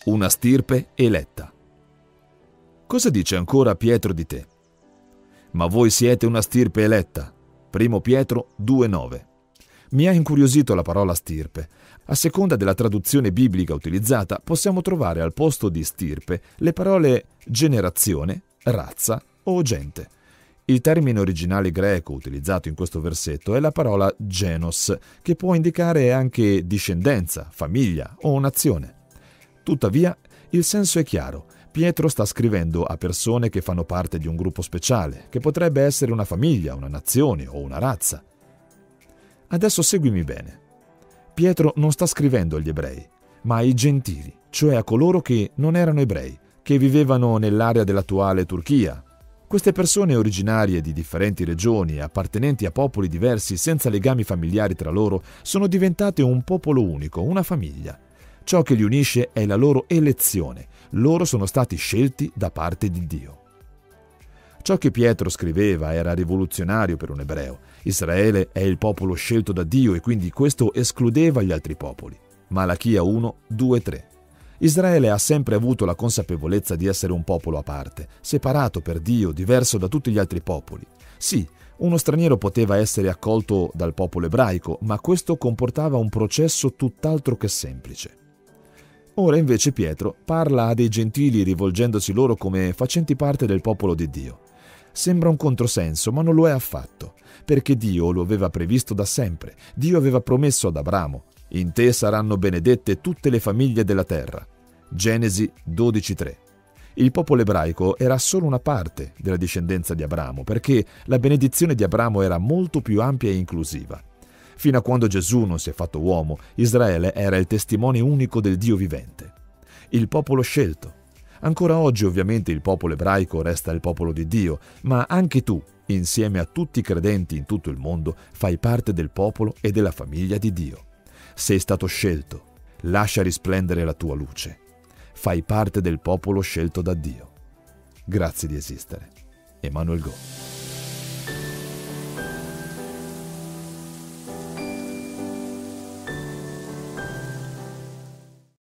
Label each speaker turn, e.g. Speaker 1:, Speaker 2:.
Speaker 1: una stirpe eletta. Cosa dice ancora Pietro di te? Ma voi siete una stirpe eletta. 1 Pietro 2,9. Mi ha incuriosito la parola stirpe. A seconda della traduzione biblica utilizzata, possiamo trovare al posto di stirpe le parole generazione, razza o gente. Il termine originale greco utilizzato in questo versetto è la parola genos, che può indicare anche discendenza, famiglia o nazione. Tuttavia, il senso è chiaro. Pietro sta scrivendo a persone che fanno parte di un gruppo speciale, che potrebbe essere una famiglia, una nazione o una razza. Adesso seguimi bene. Pietro non sta scrivendo agli ebrei, ma ai gentili, cioè a coloro che non erano ebrei, che vivevano nell'area dell'attuale Turchia. Queste persone originarie di differenti regioni, appartenenti a popoli diversi senza legami familiari tra loro, sono diventate un popolo unico, una famiglia. Ciò che li unisce è la loro elezione. Loro sono stati scelti da parte di Dio. Ciò che Pietro scriveva era rivoluzionario per un ebreo. Israele è il popolo scelto da Dio e quindi questo escludeva gli altri popoli. Malachia 1, 2, 3. Israele ha sempre avuto la consapevolezza di essere un popolo a parte, separato per Dio, diverso da tutti gli altri popoli. Sì, uno straniero poteva essere accolto dal popolo ebraico, ma questo comportava un processo tutt'altro che semplice. Ora invece Pietro parla a dei gentili rivolgendosi loro come facenti parte del popolo di Dio. Sembra un controsenso, ma non lo è affatto, perché Dio lo aveva previsto da sempre. Dio aveva promesso ad Abramo: in te saranno benedette tutte le famiglie della terra. Genesi 12,3. Il popolo ebraico era solo una parte della discendenza di Abramo, perché la benedizione di Abramo era molto più ampia e inclusiva. Fino a quando Gesù non si è fatto uomo, Israele era il testimone unico del Dio vivente. Il popolo scelto. Ancora oggi ovviamente il popolo ebraico resta il popolo di Dio, ma anche tu, insieme a tutti i credenti in tutto il mondo, fai parte del popolo e della famiglia di Dio. Sei stato scelto, lascia risplendere la tua luce. Fai parte del popolo scelto da Dio. Grazie di esistere. Emanuel Go.